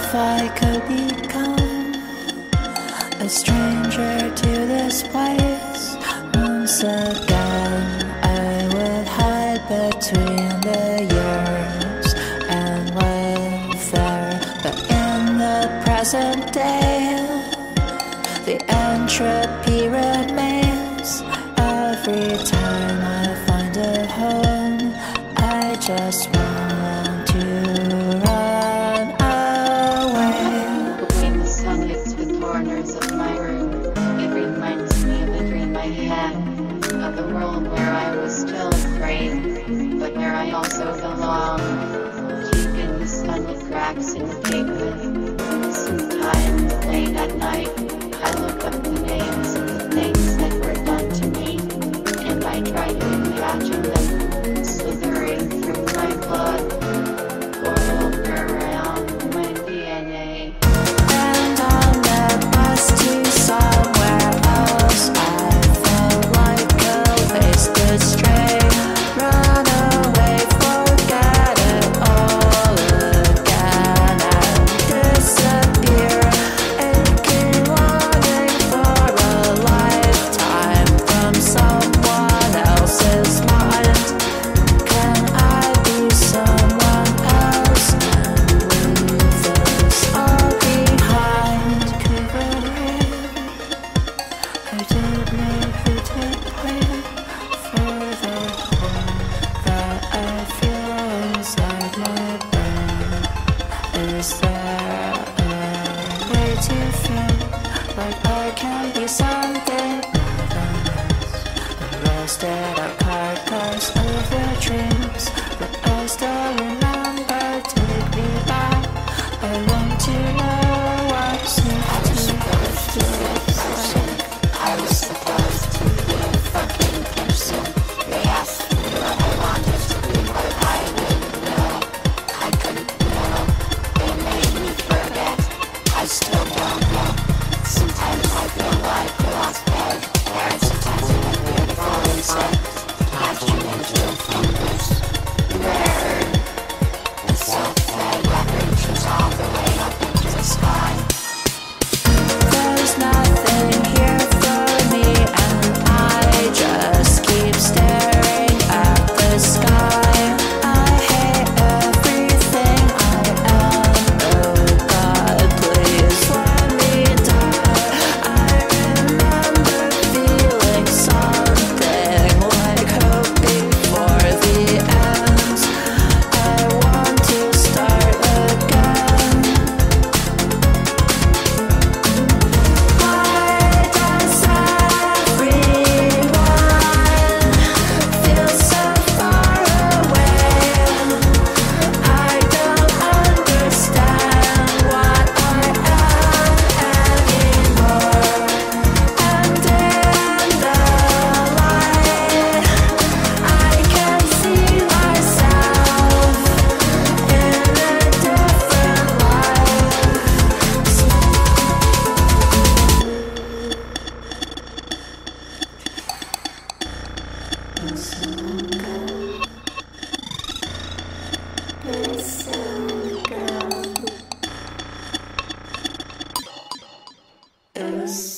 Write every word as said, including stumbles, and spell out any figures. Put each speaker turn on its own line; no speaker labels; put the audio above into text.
if I could become a stranger to this place, once again I would hide between the years and live there. But in the present day, the entropy remains. Every time I find a home, I just want to run away.
When the sun hits the corners of my room, it reminds me of a dream I had, of a world where I was still afraid, but where I also belong. Deep in the sunlit cracks in the pavement, sometimes late at night, I look up the names of the things that were done to me, and I try to imagine them slithering through my blood, coiled around my D N A.
And on that bus to somewhere else, I felt like a wasted stray. Run away, forget it all again, and disappear. Aching, longing for a lifetime from someone else's mind. Can I be someone else and leave this all behind? Quivering, I don't know who to blame for the hole that I feel inside my brain. Is there a way to feel like I can be something more than this? The rusted out carcass of your dreams, but I still remember. Take me back. I want to know what's
I was supposed to be a person. I was supposed to be a fucking person. They asked me what I wanted to be, but I didn't know. I couldn't know. They made me forget. I still don't know. Sometimes I feel like a lost bed, and sometimes I feel beautiful inside. Passion into fingers. Bird. The self-fed that reaches all the way up into the sky.
There's nothing here for me, and I just keep staring at the sky. I hate everything I am. Oh God, please let me die. I remember feeling something like hope before the end. I want to start again. Why does everyone feel so far away? I don't understand what I am anymore. And in the light, I can see myself in a different light. It's